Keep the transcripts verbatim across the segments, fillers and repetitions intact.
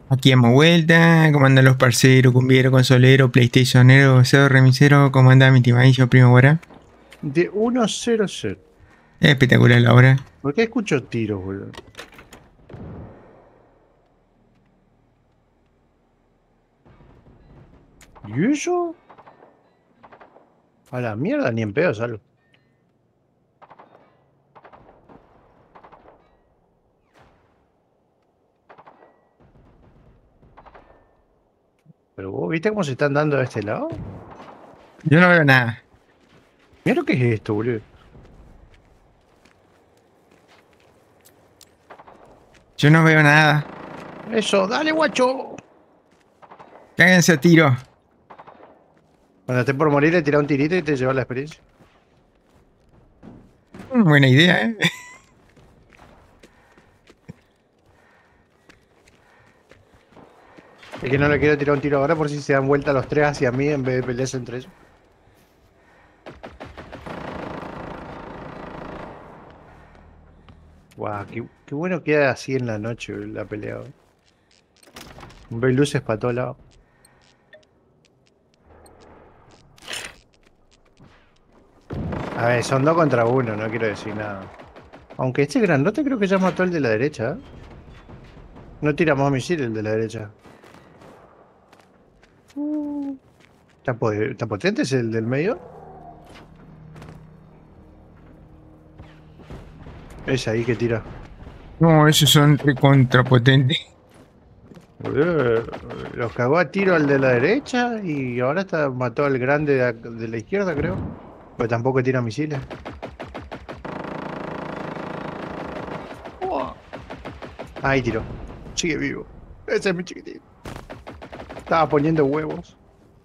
Aquí hemos vuelta, ¿cómo andan los parceros, cumbiero, consolero, playstationero, cerdo remisero? ¿Cómo anda mi timadillo, primo Bora? De uno cero cero. Espectacular la hora. ¿Por qué escucho tiros, boludo? ¿Y eso? A la mierda, ni en pedo salgo. Pero vos, ¿viste cómo se están dando de este lado? Yo no veo nada. Mira lo que es esto, boludo. Yo no veo nada. Eso, dale, guacho. Cáganse a tiro. Cuando estés por morir, le tira un tirito y te lleva la experiencia. Mm, Buena idea, ¿eh? Es que no le quiero tirar un tiro ahora por si se dan vuelta los tres hacia mí en vez de pelearse entre ellos. Guau, qué, qué bueno queda así en la noche, boludo, la pelea, boludo. Ve luces para todos lados. A ver, son dos contra uno, no quiero decir nada. Aunque este grandote creo que ya mató al de la derecha, ¿eh? No tira más misiles el de la derecha. Uh, ¿Tan, poder- tan potente es el del medio? Es ahí que tira. No, esos son recontrapotentes. Boludo, los cagó a tiro al de la derecha y ahora está, mató al grande de, ac- de la izquierda, creo. Pues tampoco tira misiles. Oh. Ahí tiró. Sigue vivo. Ese es mi chiquitín. Estaba poniendo huevos.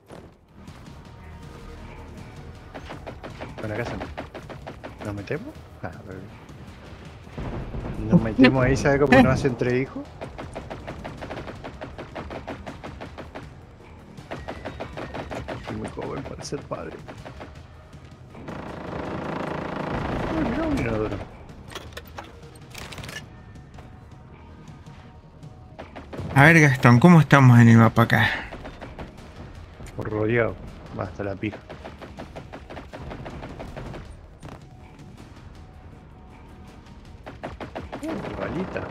Bueno, acá se- ¿Nos metemos? Ah, pero- Nos metemos ahí, ¿sabe cómo nos hace entre hijos? Soy muy joven para ser padre. Uy, mirá un inodoro. A ver, Gastón, ¿cómo estamos en el mapa acá? Por rodeado. Basta la pija. Uh, balita.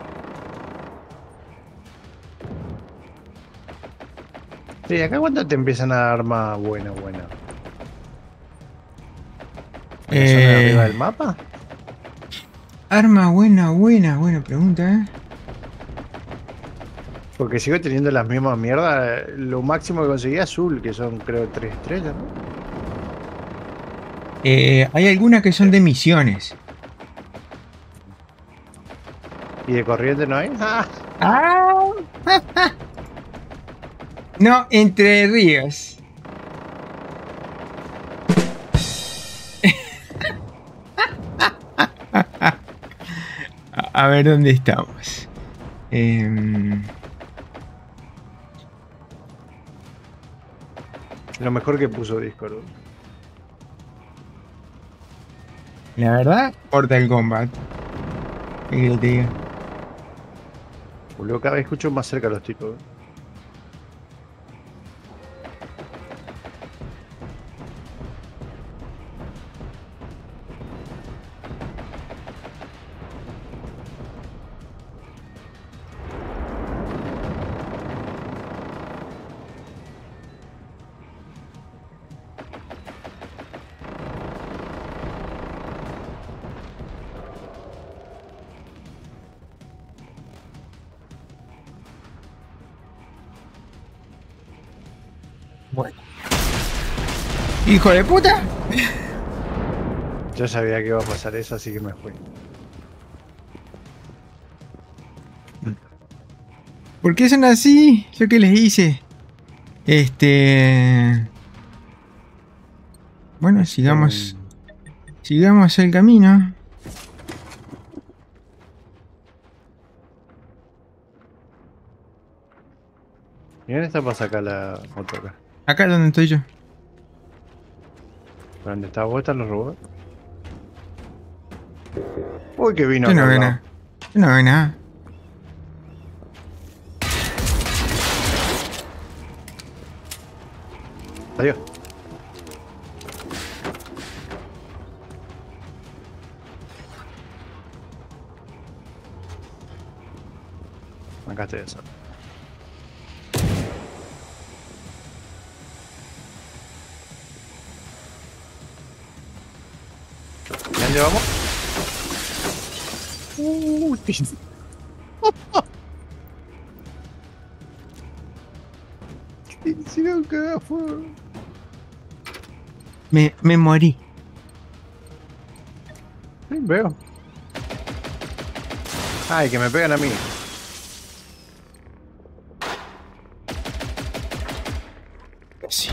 Sí, acá cuando te empiezan a dar arma buena, buena. ¿En la zona de arriba del Eh, mapa? arma buena, buena, buena pregunta, ¿eh? Porque sigo teniendo las mismas mierdas. eh, Lo máximo que conseguí es azul, que son creo tres estrellas, ¿no? Eh, hay algunas que son Eh, de misiones. ¿Y de corriente no hay? ¡Ah! ¡Ah! No, Entre Ríos. A, a ver dónde estamos. Em, Lo mejor que puso Discord. ¿No? la verdad, Mortal Kombat. ¿Qué querés que te diga? Boludo, cada vez escucho más cerca a los tipos. ¿Eh? Bueno. ¡Hijo de puta! Yo sabía que iba a pasar eso, así que me fui. ¿Por qué son así? ¿Yo qué les hice? Este... Bueno, Este, sigamos... Sigamos el camino. ¿Y dónde está para sacar la moto acá? Acá donde estoy yo. ¿Por dónde está vos? ¿Están los robots? Uy, que vino Yo acá no al veo lado. nada. Yo no veo nada. Adiós. Acá estoy eso. ¿Ya dónde vamos? Uh, tío. ¿Qué hicieron cagar fuego? Me, me morí. Sí, veo. Ay, que me pegan a mí. Sí.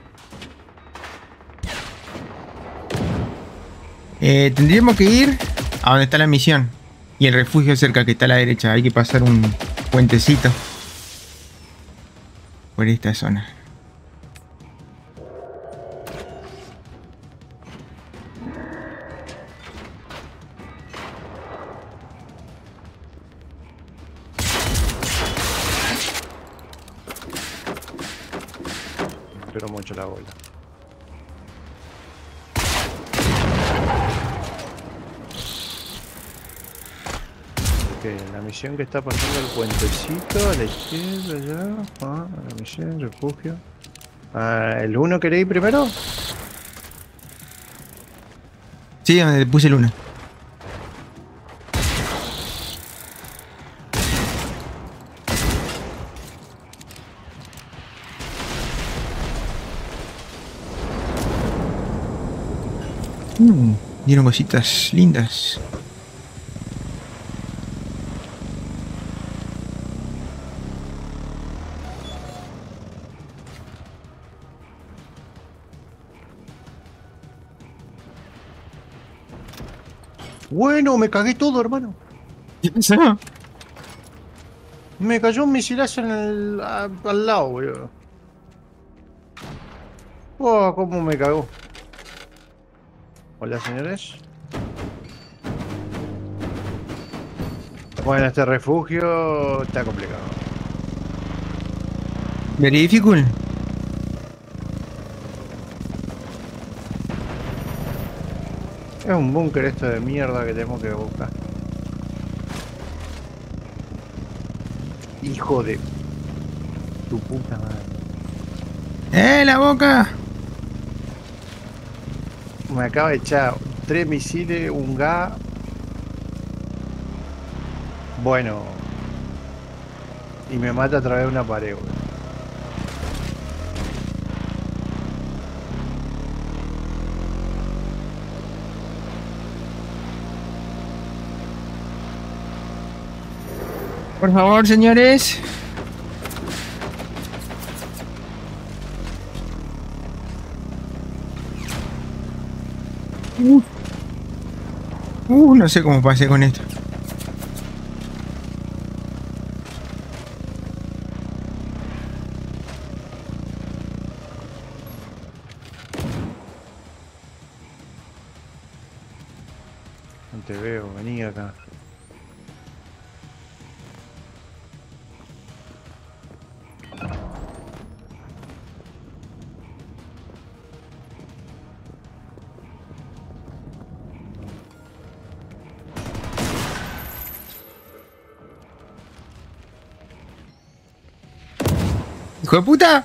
Eh, tendríamos que ir a donde está la misión. Y el refugio cerca que está a la derecha. Hay que pasar un puentecito por esta zona. Pero mucho la bola. Ok, la misión que está pasando el puentecito a la izquierda ya. Ah, la misión, refugio. Ah, ¿el uno queréis primero? Sí, donde puse el uno. Mm, dieron cositas lindas. Bueno, me cagué todo, hermano. ¿Qué pasó? Me cayó un misilazo en el, a- al lado, boludo. Oh, cómo me cagó. Hola, señores. Bueno, este refugio está complicado. Very difficult. Es un búnker esto de mierda que tenemos que buscar. Hijo de tu puta madre. ¡Eh, la boca! Me acaba de echar tres misiles, un gas. Bueno. Y me mata a través de una pared, boludo. Por favor, señores. Uh, uh, no sé cómo pasé con esto. No te veo, vení acá. ¡Hijo de puta!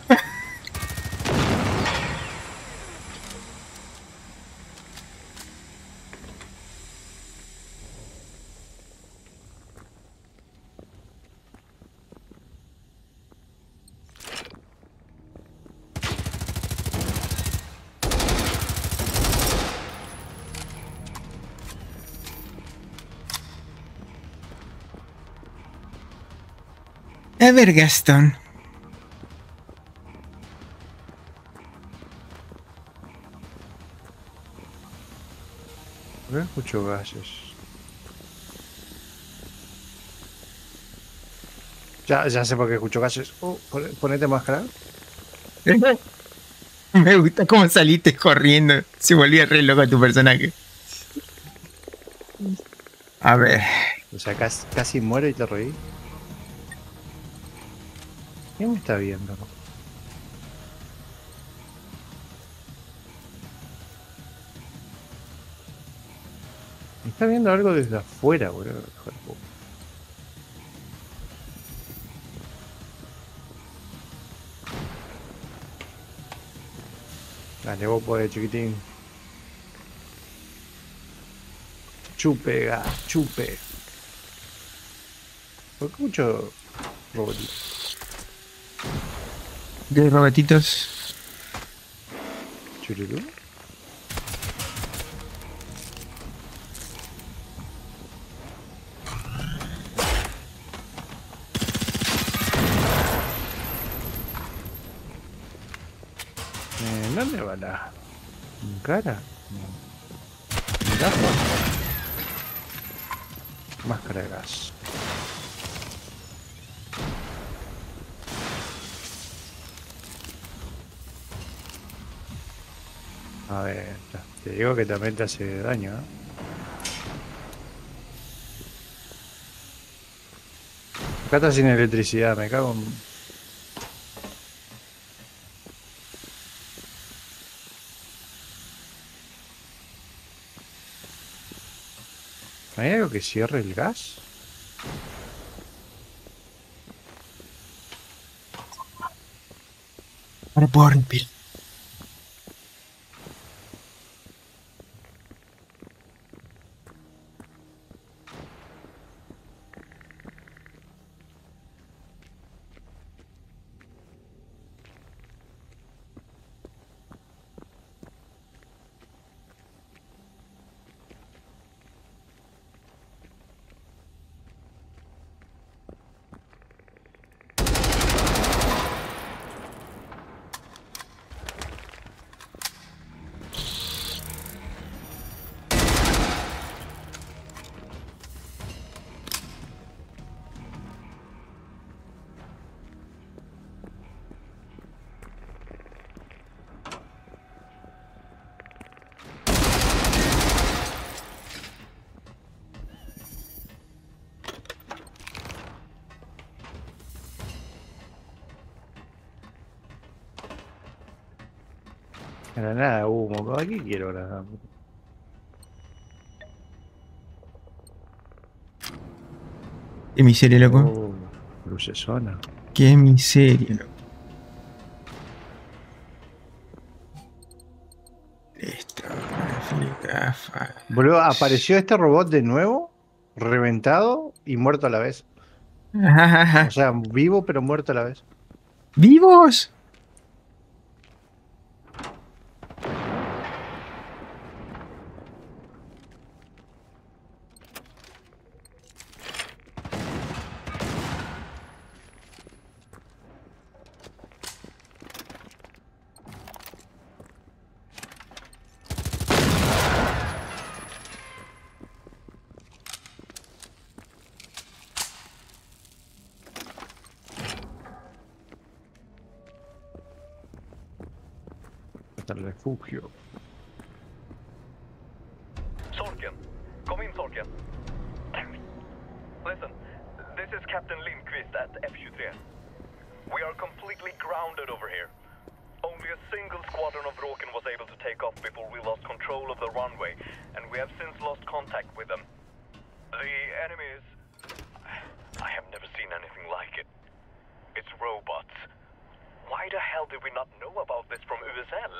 A ver, Gastón. A ver, escucho gases. Ya, ya sé por qué escucho gases. Oh, pon- ponete máscara. Me gusta cómo saliste corriendo. Se volvía re loco tu personaje. A ver. O sea, casi, casi muero y te reí. ¿Quién me está viendo? Está viendo algo desde afuera, boludo. Hijo de puta. Dale, vos podés, chiquitín. Chupe, gas, chupe. ¿Por qué mucho robotito? ¿Qué robotitos? ¿Chururú? Eh, ¿Dónde va la cara? No. ¿Gafas? Máscara de gas. A ver, te digo que también te hace daño, ¿eh? Acá está sin electricidad, me cago en... ¿Hay algo que cierre el gas? Ahora puedo respirar. Granada de humo, ¿para qué quiero granada? Qué miseria, loco. Oh, lucesona. Qué miseria, loco. Listo. Gafas. Boludo, apareció este robot de nuevo, reventado y muerto a la vez. O sea, vivo pero muerto a la vez. ¿Vivos? Hasta el refugio. Sorkin, come in, Sorkin. Listen, this is Captain Lindqvist at F twenty-three. We are completely grounded over here. Only a single squadron of Råken was able to take off before we lost control of the runway, and we have since lost contact with them. The enemy is... I have never seen anything like it. It's robots. Why the hell did we not know about this from U S L?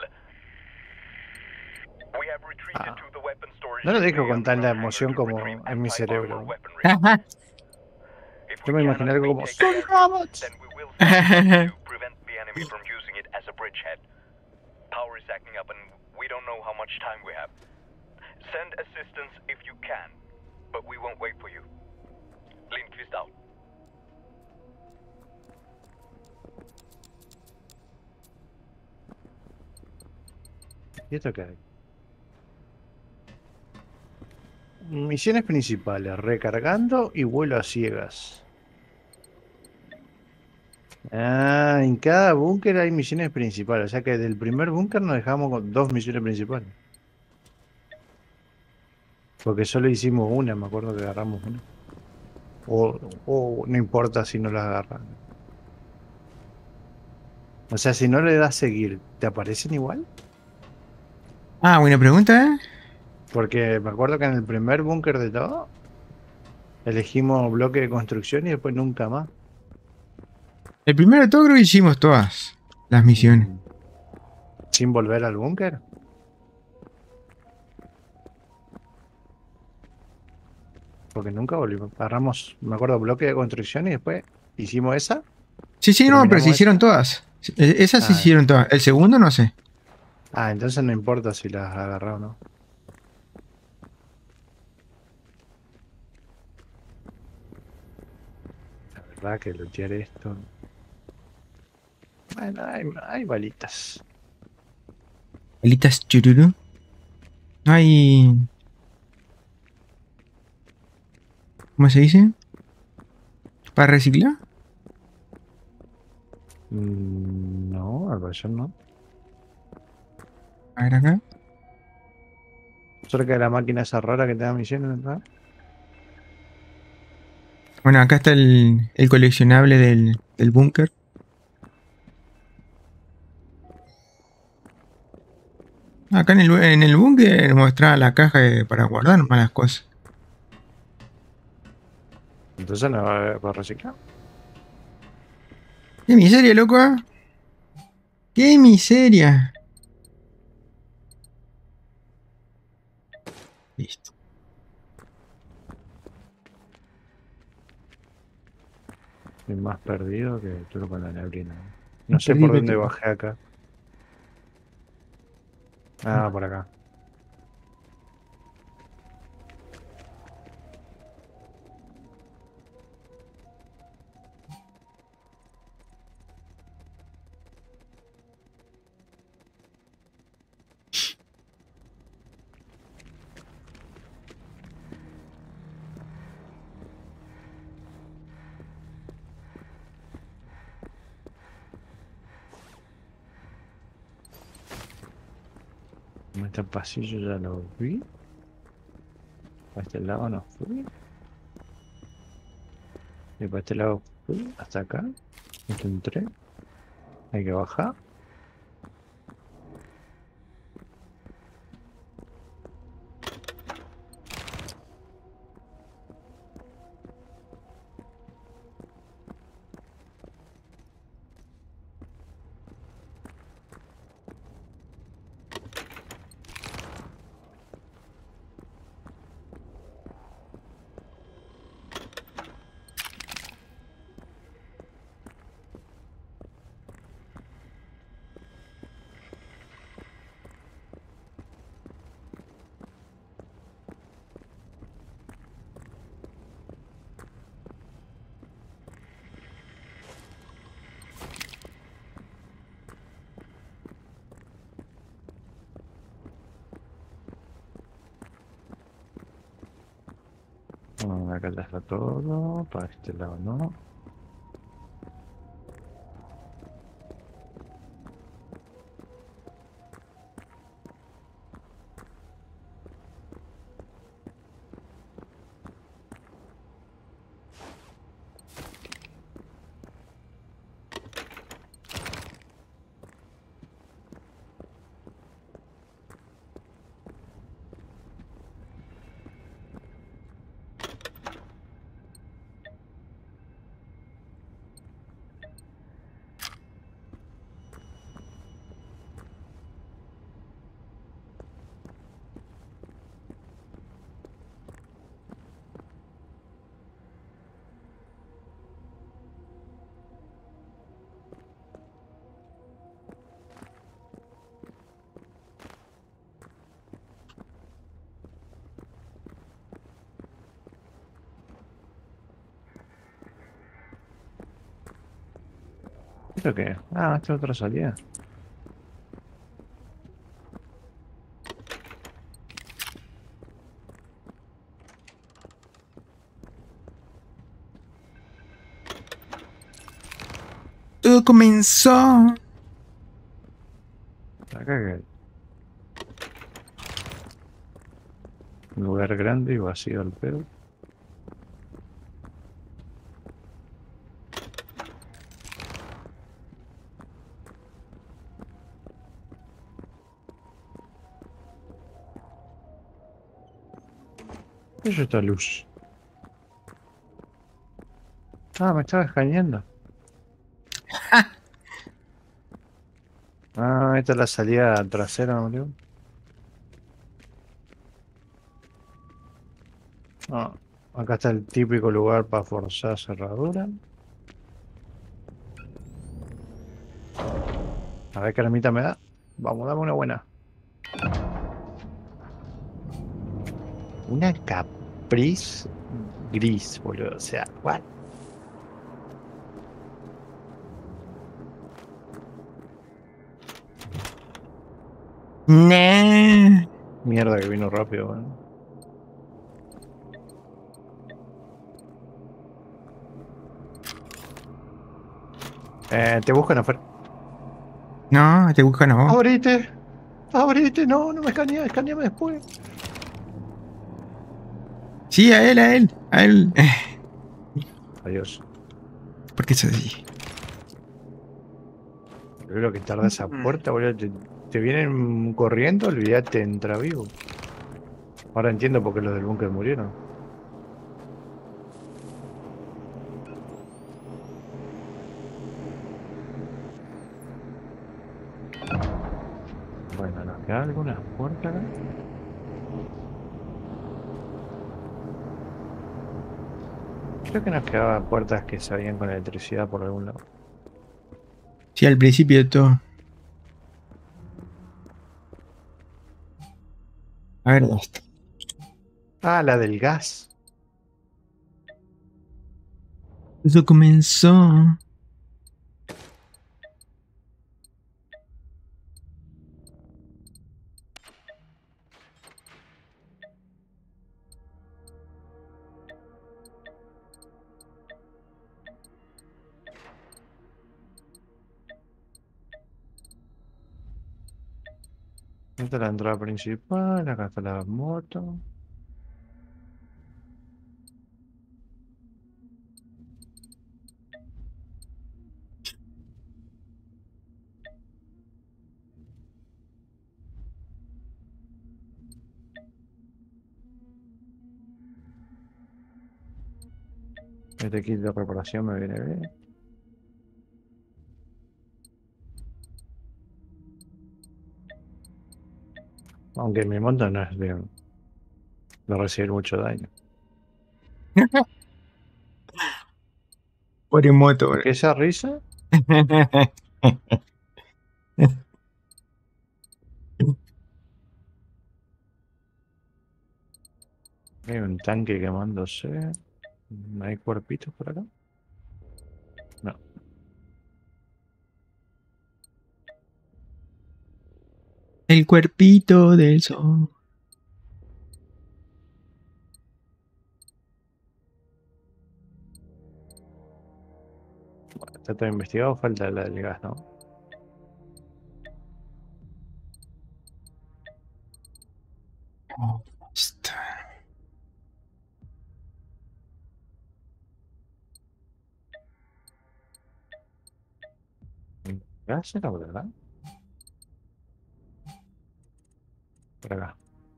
We have retreated Ah. to the weapon storage. No lo dejo area con tanta underground emoción to como retrieve en mi cerebro. anti-armor weaponry. If Yo we me cannot imaginé algo como retake ¡Son the area, robots! then we will find to prevent the enemy from using it as a bridgehead. Power is acting up and we don't know how much time we have. Send assistance if you can, but we won't wait for you. Lindqvist out. ¿Y esto qué hay? Misiones principales, recargando y vuelo a ciegas. Ah, en cada búnker hay misiones principales. O sea que del primer búnker nos dejamos con dos misiones principales. Porque solo hicimos una, me acuerdo que agarramos una. O, o no importa si no la agarran. O sea, si no le das seguir, ¿te aparecen igual? Ah, buena pregunta, ¿eh? Porque me acuerdo que en el primer búnker de todo elegimos bloque de construcción y después nunca más. El primero de todo creo que hicimos todas las misiones. Mm. Sin volver al búnker. Porque nunca volvimos. Agarramos, me acuerdo, bloque de construcción y después hicimos esa. Sí, sí, no, pero se Terminamos hicieron esa. todas. Eh, Esas se Ah, hicieron todas. El segundo no sé. ah, entonces no importa si las agarró o no. La verdad que lutear esto. Bueno, hay, hay balitas. Alitas chururu. No hay. ¿Cómo se dice? ¿Para reciclar? Mm, no, al parecer no. A ver acá. Cerca de la máquina esa rara que te da misiones, ¿verdad? Bueno, acá está el, el coleccionable del, del búnker. Acá en el, en el búnker mostraba la caja de- para guardar malas cosas. Entonces no va a haber para reciclar. ¡Qué miseria, loco! ¿Eh? ¡Qué miseria! Listo. Estoy más perdido que tú con la neblina. No sé Perdí, por dónde perdí. bajé acá. Ah, por acá. Este pasillo ya lo vi. A este lado no fui. Y para este lado fui. Hasta acá. Este entré. Hay que bajar. Bueno, acá ya está todo. Para este lado no. ¿Esto qué es? Ah, esta es otra salida. Todo comenzó. Acá que un lugar grande y vacío al pedo. ¿Qué es esta luz? Ah, me estaba escaneando. Ah, esta es la salida trasera, boludo. Ah, acá está el típico lugar para forzar cerradura. A ver qué ermita me da. Vamos, dame una buena. Una Caprice gris, boludo. O sea, what? Nah. Mierda que vino rápido, weón. Eh, te buscan afuera. No, te buscan a vos. ¡Abrite! ¡Abrite! No, no me escanea, escaneame después. Sí, a él, a él, a él. Adiós. ¿Por qué es así? Yo creo que tarda esa puerta, boludo. Te, te vienen corriendo, olvídate, entra vivo. Ahora entiendo por qué los del búnker murieron. Bueno, nos queda algunas puertas acá. Creo que nos quedaban puertas que se abrían con electricidad por algún lado. Sí, al principio de todo. A ver, ¿dónde está? Ah, la del gas. Eso comenzó. Esta es la entrada principal, acá está la moto. Este kit de reparación me viene bien. Aunque mi moto no es bien. No recibir mucho daño. Por moto. ¿Qué esa risa? Hay un tanque quemándose. ¿No hay cuerpitos por acá? No. El cuerpito del sol. Está todo investigado, falta la del gas, ¿no? Está. ¿Gas era por acá? Por acá.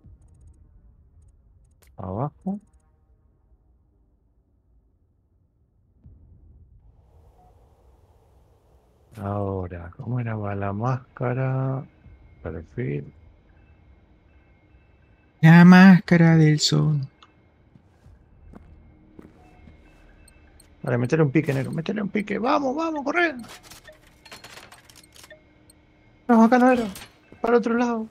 Abajo. Ahora, ¿cómo era la máscara? Perfil. La máscara del sol. Vale, metele un pique, negro. Metele un pique. Vamos, vamos, corre. No, acá no era. Para otro lado.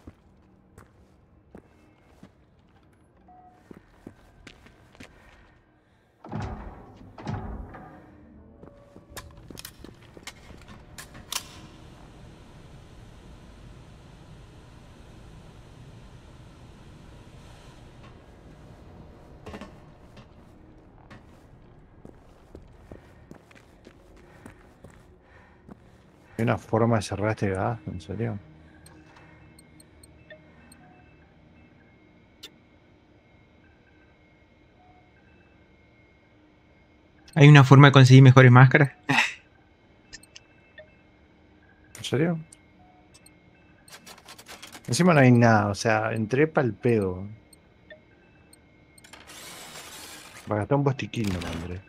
Hay una forma de cerrar este gas, en serio. ¿Hay una forma de conseguir mejores máscaras? ¿En serio? Encima no hay nada, o sea, entré pa'l pedo. Va a gastar un bostiquín, no, Andrés.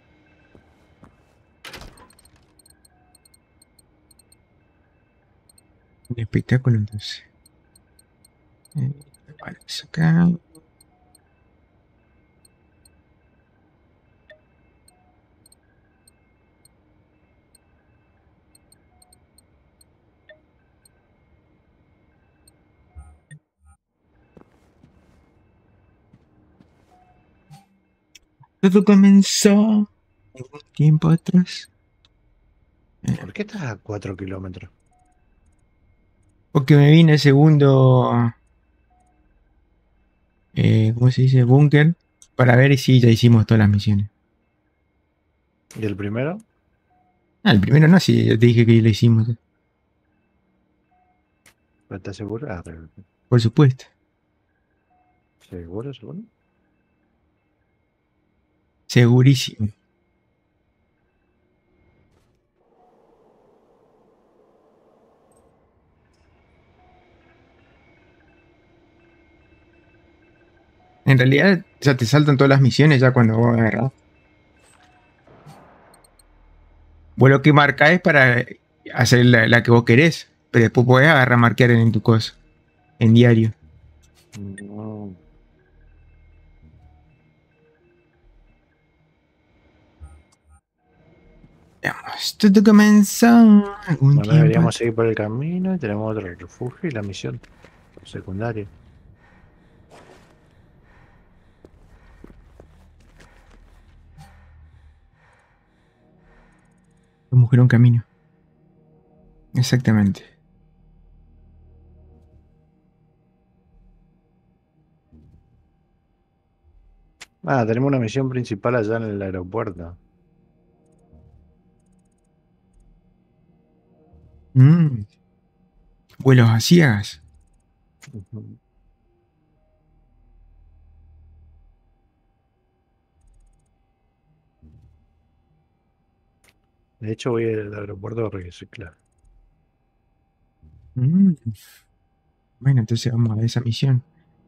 Un espectáculo entonces. Eh, vale, eso acá. Todo comenzó algún tiempo atrás. ¿Por qué estás a cuatro kilómetros? Porque me vine el segundo, eh, ¿cómo se dice? Búnker. Para ver si ya hicimos todas las misiones. ¿Y el primero? Ah, el primero no, sí, ya te dije que lo hicimos. ¿Estás seguro? Ah, Por supuesto. ¿seguro, seguro? Segurísimo. En realidad, ya te saltan todas las misiones ya cuando vos agarrás. Vos lo que marcás es para hacer la, la que vos querés. Pero después podés agarrar a marcar en tu cosa. En diario. No. Veamos. Todo comenzó algún Bueno, tiempo. deberíamos seguir por el camino y tenemos otro refugio y la misión secundaria. La mujer un camino. Exactamente. Ah, tenemos una misión principal allá en el aeropuerto. Mm. Vuelos a ciegas. Ujú. De hecho, voy al aeropuerto a reciclar. Mm. Bueno, entonces vamos a esa misión.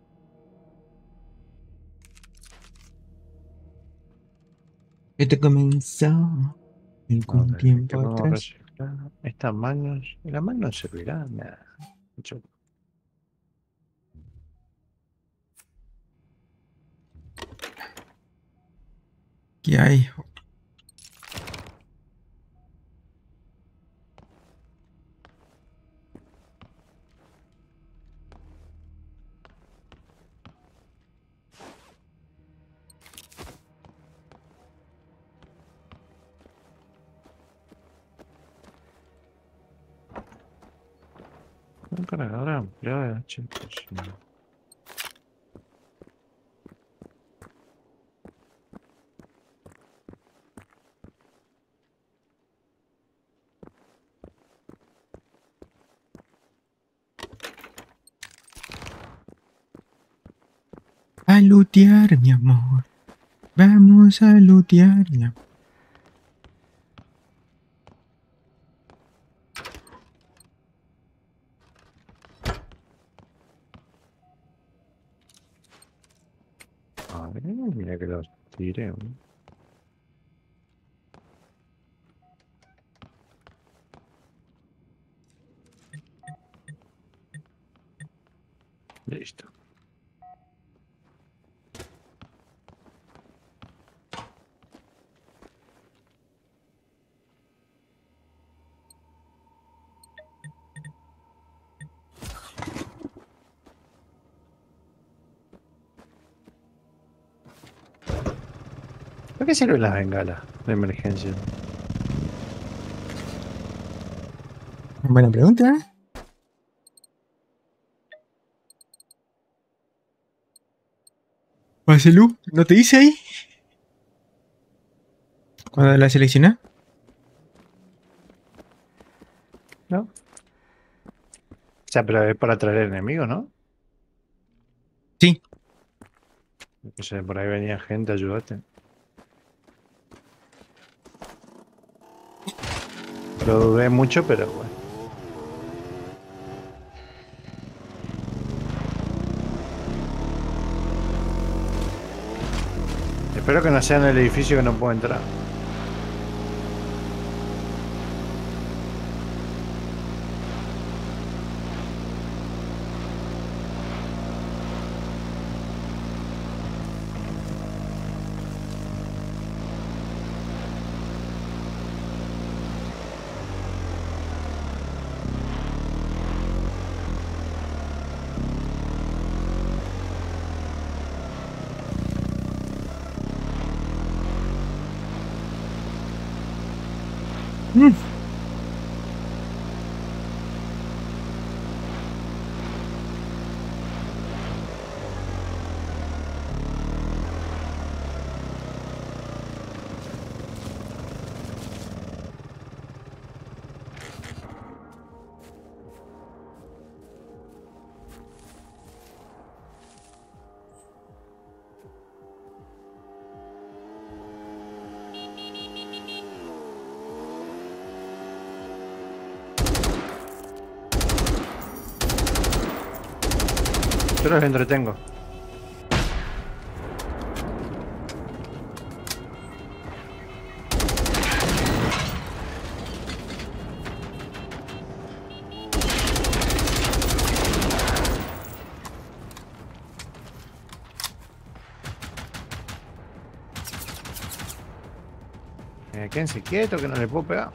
Esto comenzó algún Ok, ¿qué tiempo podemos atrás. reciclar? Estas manos. ¿Y las manos servirán? Nah. Mucho. ¿Qué hay? Un cargador ampliado de H. A lootear, mi amor. Vamos a lootear, mi amor. A ver, mira que los tiré. ¿No? Listo. ¿Para qué sirven las bengalas de emergencia? Buena pregunta, ¿eh? Marcelu, ¿no te dice ahí? Cuando la seleccionás. ¿No? O sea, pero es para atraer enemigos, ¿no? Sí. O sea, por ahí venía gente, ayúdate. Lo dudé mucho, pero bueno. Espero Espero que no sea en el edificio que no puedo entrar. Mm. Yo los entretengo. Eh, quédense quietos que no le puedo pegar.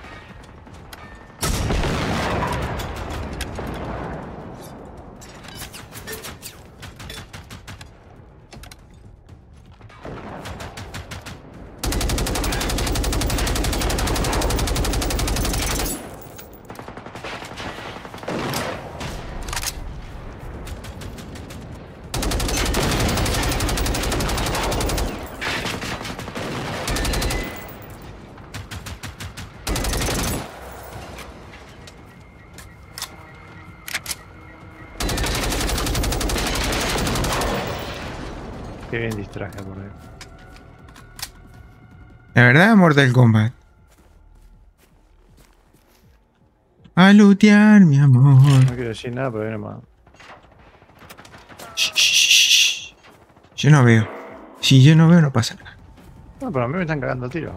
Qué bien distraje por ahí. La verdad, Mortal Kombat. A lootear, mi amor. No quiero decir nada, pero viene más. Shh, shh, shh. Yo no veo. Si yo no veo, no pasa nada. No, pero a mí me están cagando tiros.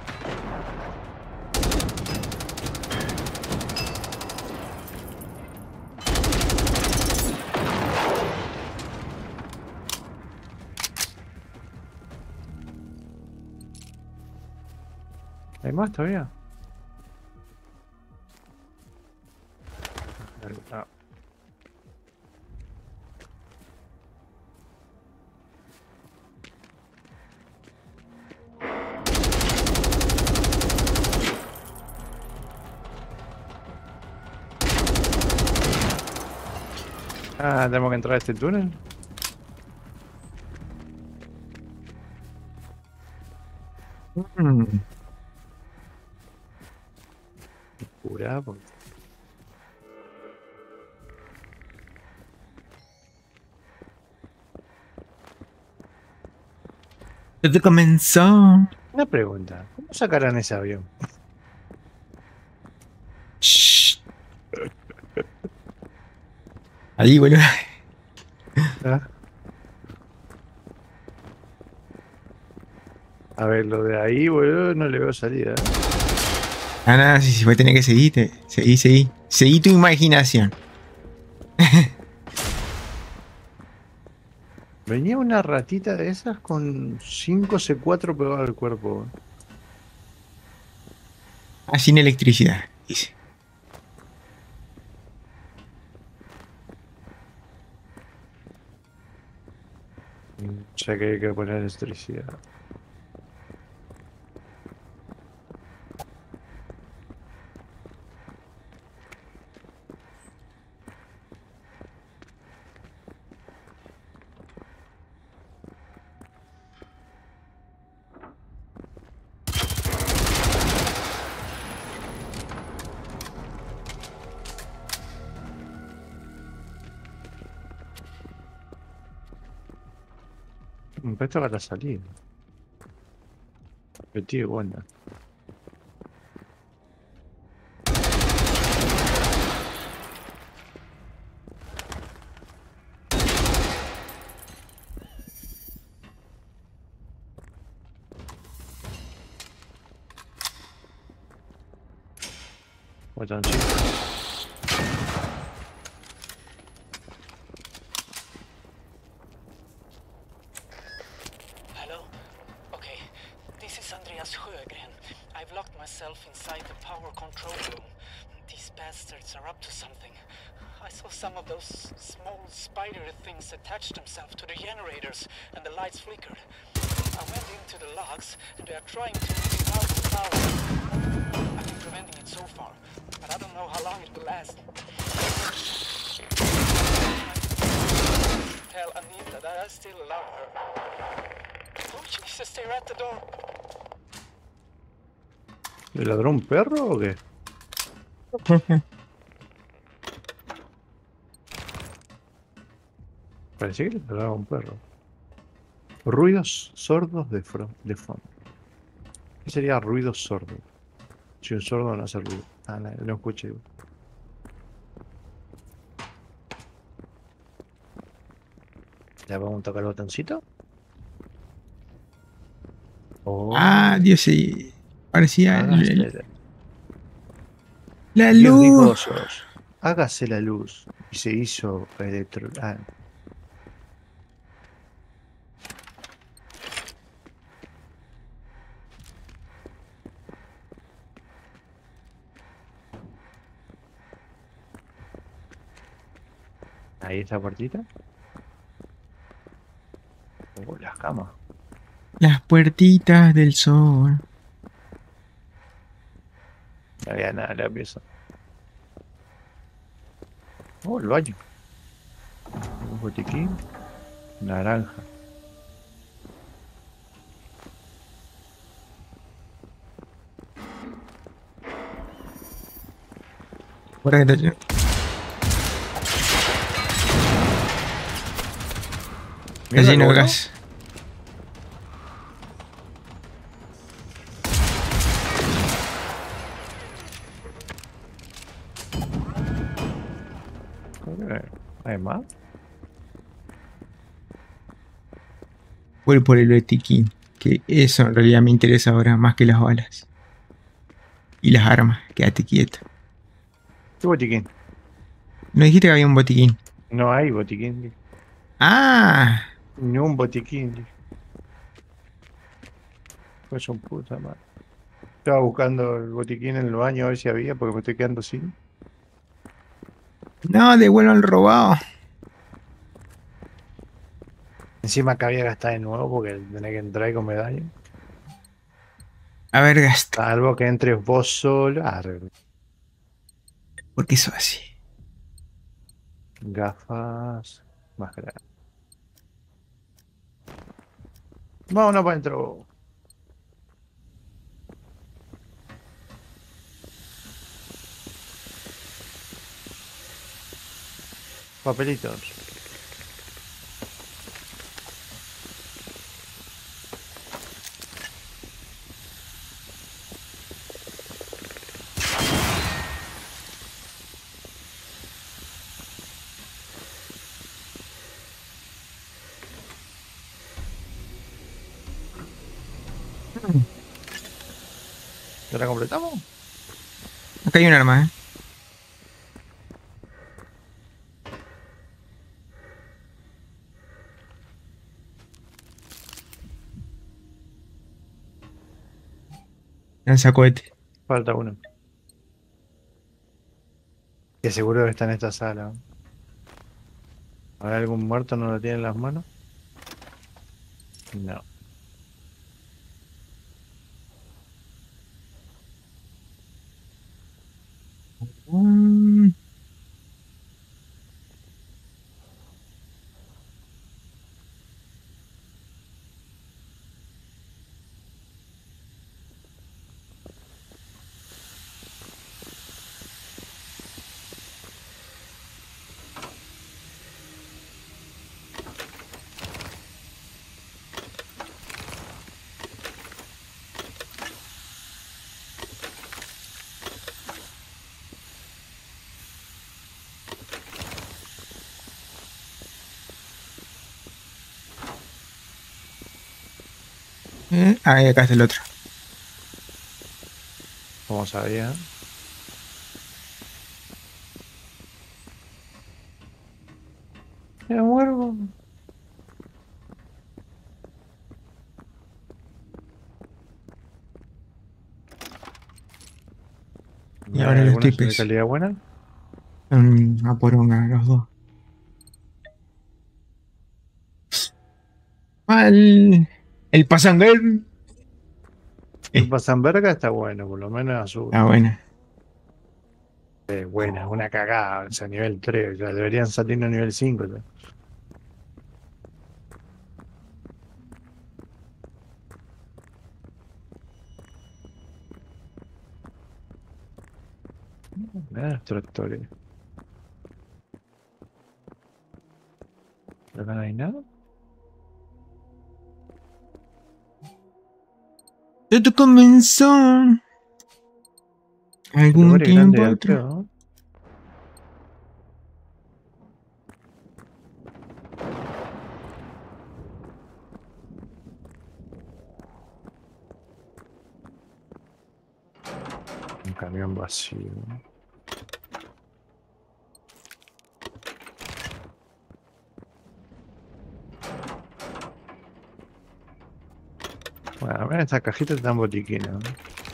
¿Hay más todavía? Ah. Ah, tenemos que entrar a este túnel. Mm. Pura, porque... Todo comenzó. Una pregunta, ¿cómo sacarán ese avión? Shh. Ahí, boludo. ¿Ah? A ver, lo de ahí, boludo, no le veo salida. Ah, nada, si se va a tener que seguirte. Seguí, seguí. Seguí tu imaginación. Venía una ratita de esas con cinco C cuatro pegado al cuerpo. Ah, sin electricidad, dice. O sea que hay que poner electricidad. Mm, Esto va a la salida. El tío Wanda. Botoncito. Hello? Okay, this is Andreas Sjögren. I've locked myself inside the power control room. These bastards are up to something. I saw some of those small spidery things attach themselves to the generators, and the lights flickered. I went into the logs, and they are trying to get out the power. I've been preventing it so far, but I don't know how long it will last. Tell Anita that I still love her. Oh Jesus, they're at the door. ¿Le ladró un perro o qué? Parecía que le ladraba un perro. Ruidos sordos de, de fondo. ¿Qué sería ruido sordo? Si un sordo no hace ruido. Ah, no, no escuché. ¿Le vamos a tocar el botoncito? Oh, Ah, Dios, sí. Parecía el- hágase el- la- la Dios dijo, luz. "Sos, hágase la luz". Y se hizo electro... Ah, ahí está puertita. Oh, las camas. Las puertitas del sol. No había nada en la pieza. Oh, el baño. Un botiquín. Naranja. Ahora que te- Está Mira, lleno de ¿no? gas. Eh, ¿Hay más? Voy por el botiquín. Que eso en realidad me interesa ahora más que las balas. Y las armas. Quédate quieto. ¿Qué botiquín? ¿No dijiste que había un botiquín? No hay botiquín. dije. ¡Ah! Ni un botiquín. dije. Pues un puta madre. Estaba buscando el botiquín en el baño a ver si había, porque me estoy quedando sin. No, devuelvan el robado. Encima que había que gastar de nuevo porque tenés que entrar con medalla. A ver, gasta. Salvo que entres vos solo. Ah, re- ¿Por qué eso así? gafas. Máscara. Vámonos para adentro. Papelitos. ¿Ya la completamos? Acá hay un arma, ¿eh? Lanzacohete. Falta uno. Que seguro que está en esta sala. ¿Habrá algún muerto no lo tiene en las manos? No. Mm, eh, Ahí acá está el otro. Como sabía. Y ¿Hay ahora lo estoy algunas de pensando. calidad buena? Son a poronga los dos. Ah, el, el Pasanger. El Eh, Pasamberga está bueno, por lo menos azul. está buena. Eh, buena, una cagada, o sea, nivel tres, ya deberían salir a nivel cinco ya. Mirá los tractores. ¿Acá no hay nada? Todo comenzó El algún lugar es grande tiempo y al atrás. pedo, ¿no? Un camión vacío. Bueno, a ver, estas cajitas están botiquinas, ¿no?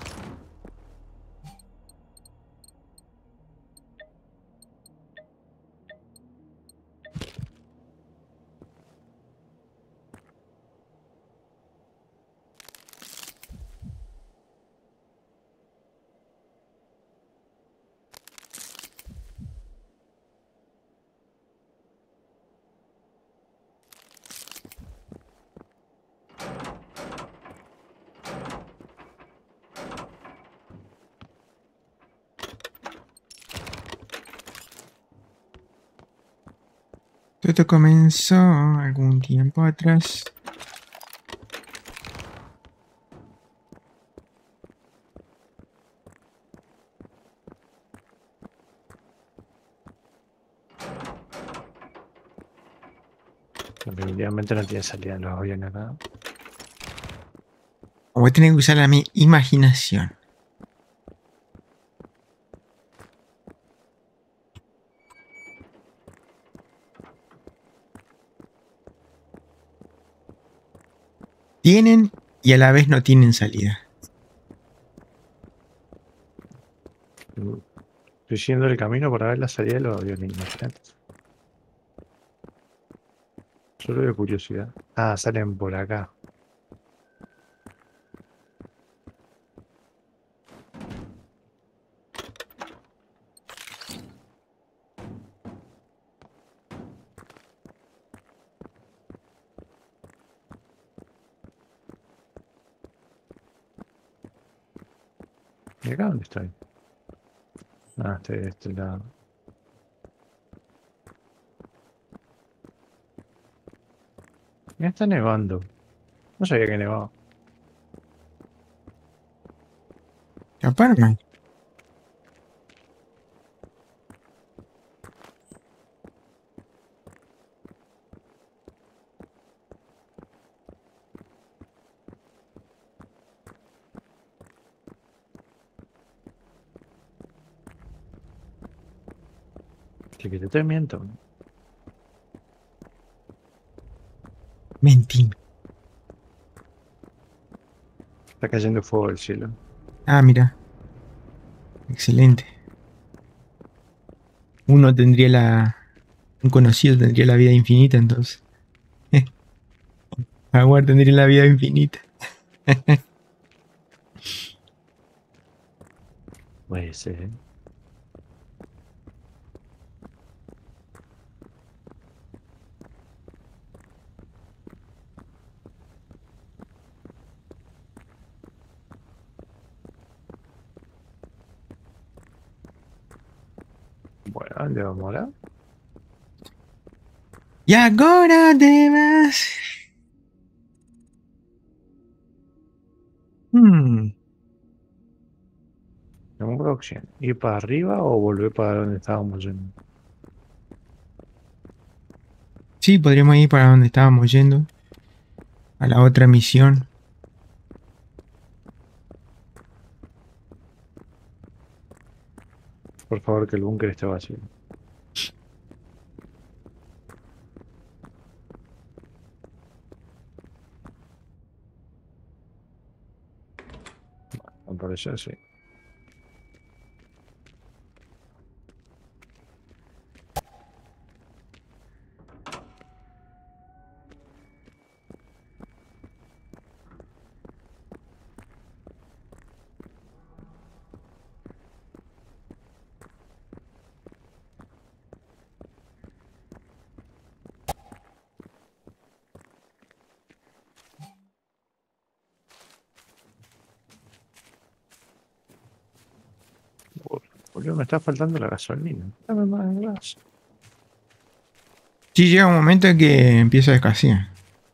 Todo comenzó algún tiempo atrás. Definitivamente no tiene salida en los aviones, ¿no? Voy a tener que usar la mi imaginación. Tienen y a la vez no tienen salida. Estoy siguiendo el camino para ver la salida de los aviones, imagínate. Solo de curiosidad. Ah, salen por acá. ¿Y acá dónde estoy? Ah, estoy de este lado. Ya está nevando. No sabía que nevaba. Capaz no. Sí, que te miento. Mentí. Está cayendo fuego del cielo. Ah, mira. Excelente. Uno tendría la... Un conocido tendría la vida infinita, entonces. Jaguar tendría la vida infinita. Puede ser, ¿eh? Bueno, ¿dónde vamos ahora? Y ahora te vas. Hmm. Tenemos dos opciones. ¿Ir para arriba o volver para donde estábamos yendo? Sí, podríamos ir para donde estábamos yendo. A la otra misión. Por favor, que el búnker esté vacío. Al parecer sí. Boludo, me está faltando la gasolina. Dame más gas. Sí, llega un momento en que empieza a escasear.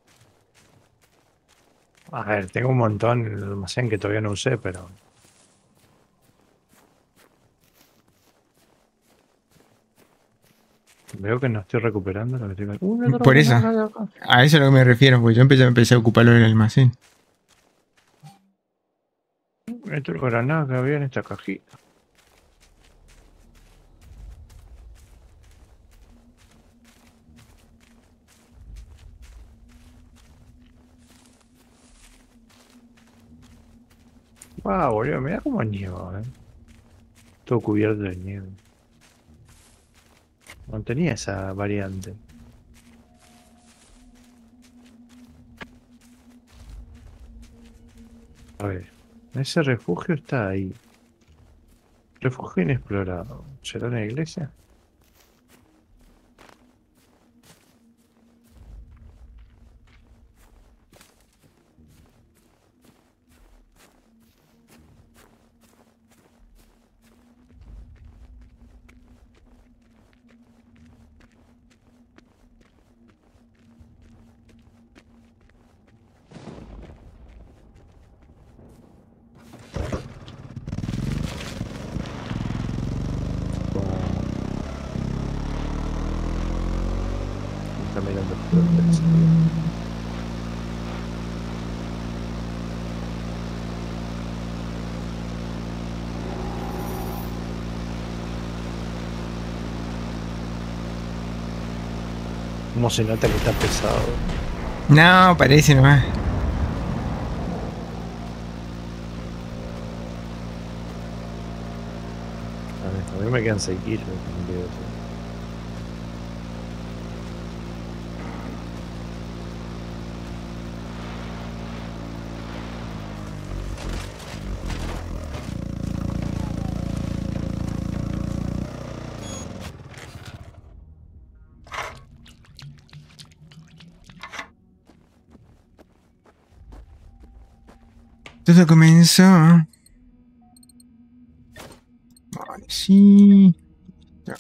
A ver, tengo un montón en el almacén que todavía no usé, pero... Veo que no estoy recuperando lo que estoy... Una Por eso, droga, una droga. a eso es a lo que me refiero, porque yo empecé, empecé a ocuparlo del almacén. Esto es granada que había en esta cajita. Wow, boludo, mira cómo nieva, eh. Todo cubierto de nieve. No tenía esa variante. A ver, ese refugio está ahí. Refugio inexplorado. ¿Será una iglesia? Está mirando flores. ¿Cómo se nota que está pesado? No, parece nomás. A ver, a mí me quedan seis kilos. en vez de eso. Todo comenzó. Vale, sí. Ya.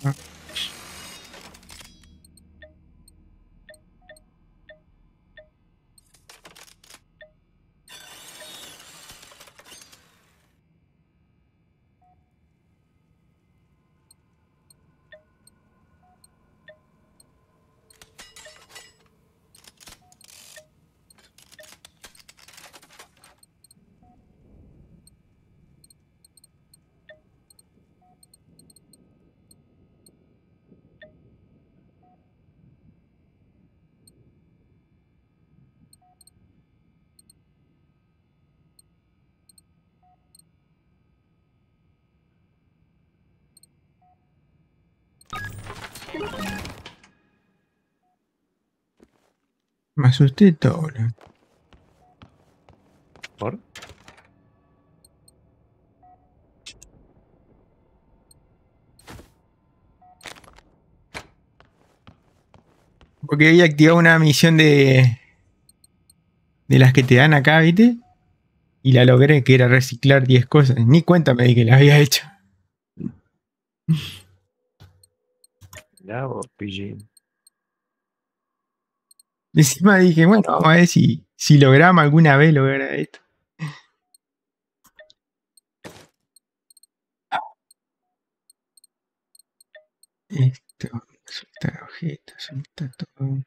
Me asusté todo, boludo. ¿Por? Porque había activado una misión de. De las que te dan acá, ¿viste? Y la logré, que era reciclar diez cosas. Ni cuenta me di que la había hecho. Ya, vos, pillín. Encima dije, bueno, vamos a ver si, si logramos alguna vez lograr esto. Esto, soltar objetos, soltar todo.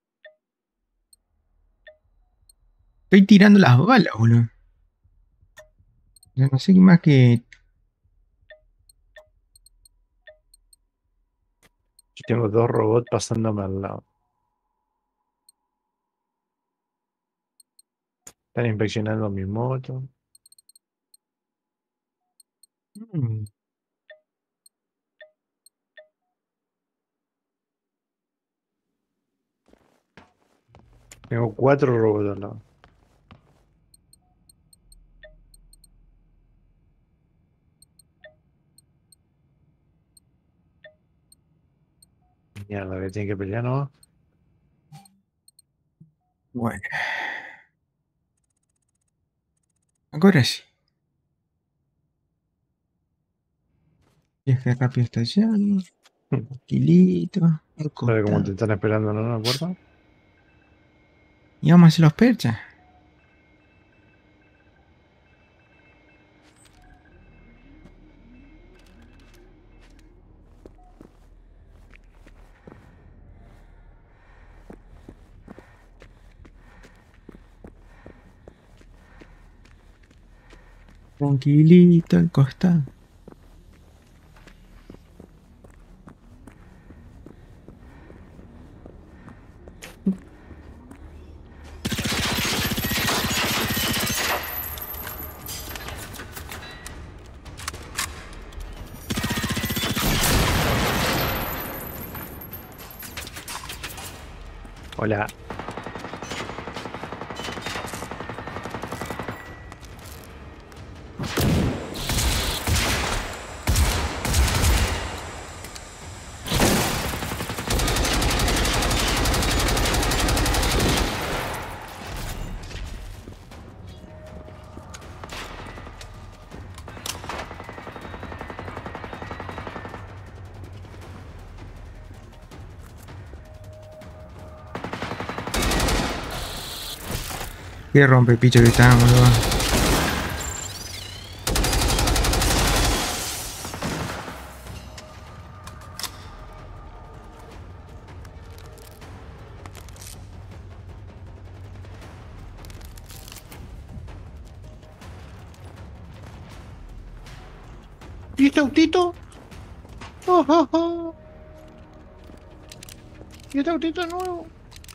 Estoy tirando las balas, boludo. Ya no sé qué más que. Yo tengo dos robots pasándome al lado. Están inspeccionando mi moto. Mm, Tengo cuatro robots al lado. Mierda, que tienen que pelear, ¿no? Bueno, ahora sí. Viaje rápido hasta allá. Hmm. Tranquilito. ¿Sabes cómo te acostado. están esperando en una puerta? Y vamos a hacer los perchas. Tranquilito al costado. Hola. Qué rompepicho que estábamos, ¿no? ¿Y este autito? Oh, oh, oh. ¿Y este autito nuevo?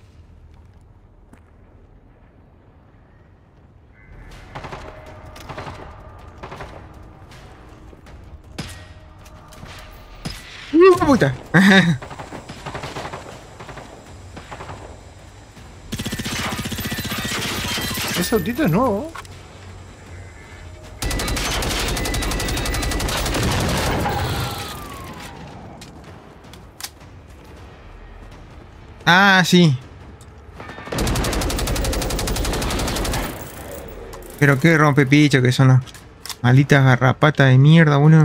¡Uh, puta! Ese autito es nuevo. Ah, sí. Pero qué rompepicho que son las malditas garrapatas de mierda, uno.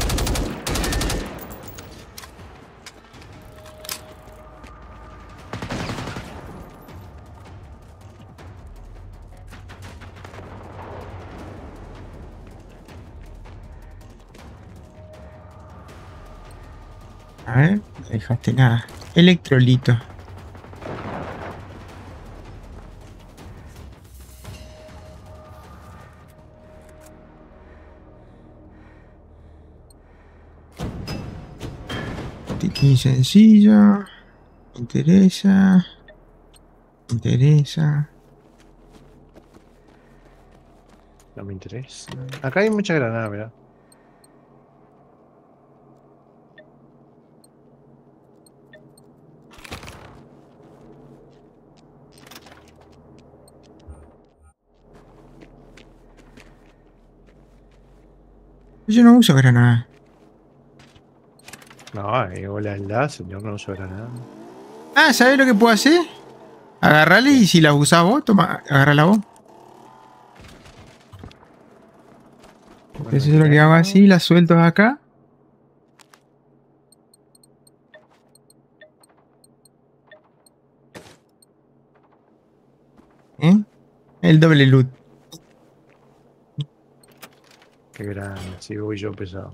A ver, no dejaste nada. Electrolito. Tiquín sencillo. Me interesa. Me interesa. No me interesa. Acá hay mucha granada, mira. Yo no uso granada. No, eh, hola, la, señor, no usa granada. Ah, ¿sabés lo que puedo hacer? Agarrarle y si la usás vos, toma, agarrala vos. Entonces yo lo que hago así, la suelto acá. ¿Eh? El doble loot. Qué grande, sí, voy yo pesado.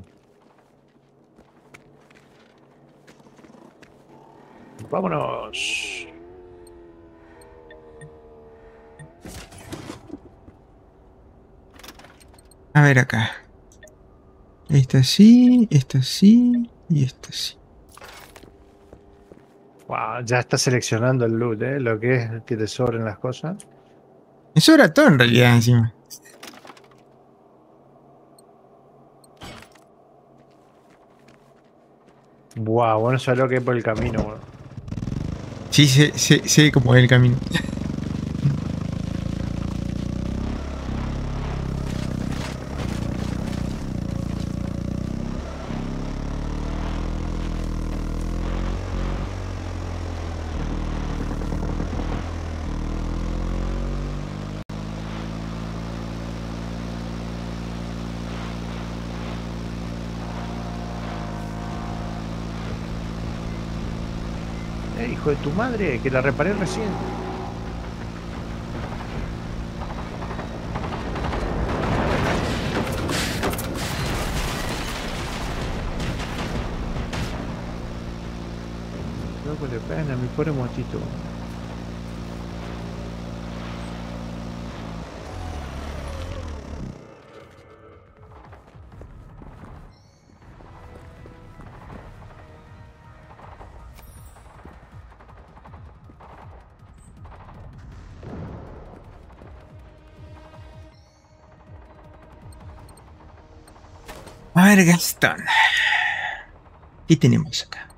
Vámonos. A ver acá. Esta sí, esta sí y esta sí. Wow, ya está seleccionando el loot, ¿eh? Lo que es que te sobren las cosas. Eso era todo en realidad encima. Wow, bueno, sabes lo que es por el camino, bueno. Sí, sé, sé, sé cómo es el camino. Eh, hijo de tu madre, que la reparé recién. Loco, le pegan a mi pobre motito. A ver, Gastón. ¿Qué tenemos acá?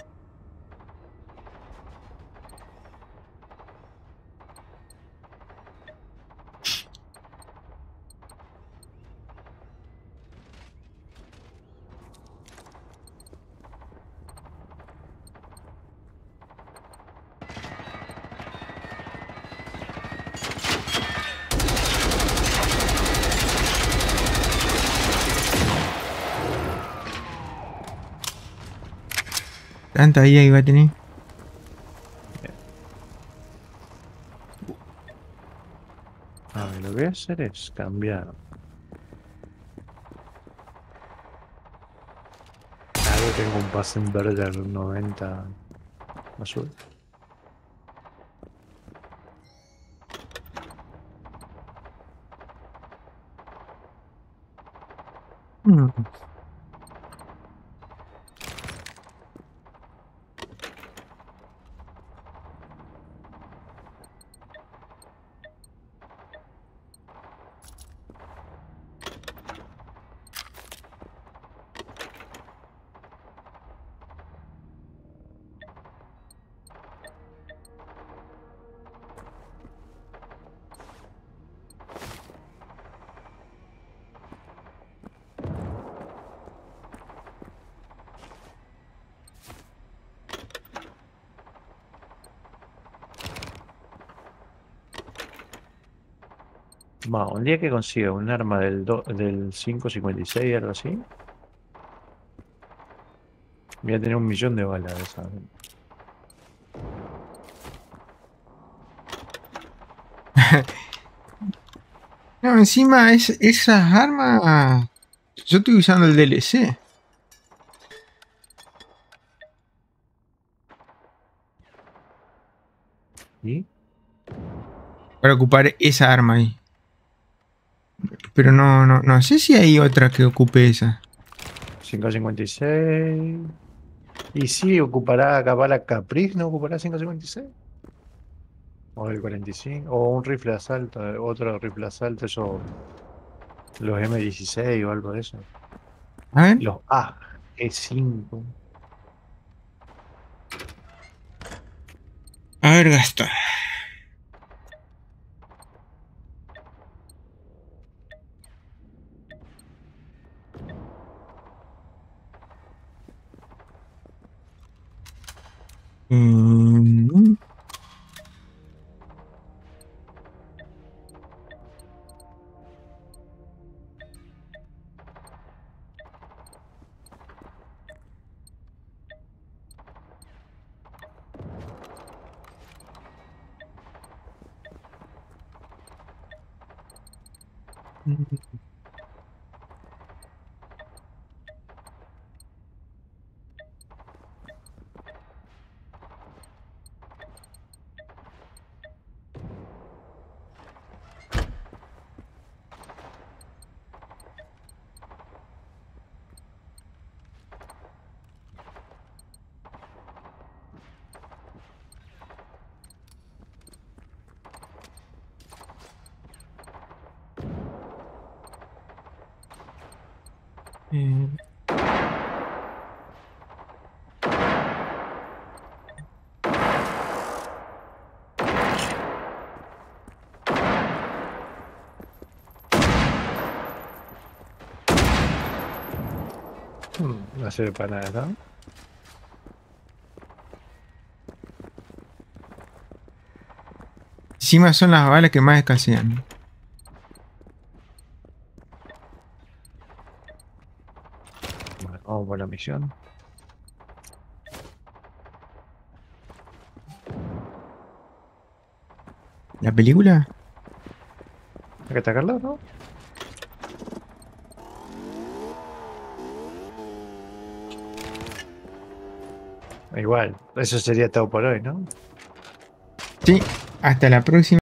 Tanta vida iba a tener. A ver, lo que voy a hacer es cambiar. Ahora tengo un Passenberger noventa azul. Mm. Va, un día que consiga un arma del, do- del cinco cincuenta y seis, algo así, voy a tener un millón de balas de esas. No, encima es, esas armas. Yo estoy usando el D L C. ¿Y? Para ocupar esa arma ahí. Pero no, no, no sé si hay otra que ocupe esa. cinco cincuenta y seis. Y sí, ocupará capaz la Caprice, ¿no ocupará cinco cincuenta y seis? O el cuarenta y cinco, o un rifle de asalto, eh, otro rifle de asalto, eso, los M dieciséis o algo de eso. A ver. Los A G cinco. A ver, Gastón. Mm. Eh, Hmm, no sirve para nada, ¿no? Encima son las balas que más escasean. Bueno, vamos por la misión. ¿La película? Hay que atacarlo, ¿no? Igual, eso sería todo por hoy, ¿no? Sí, hasta la próxima.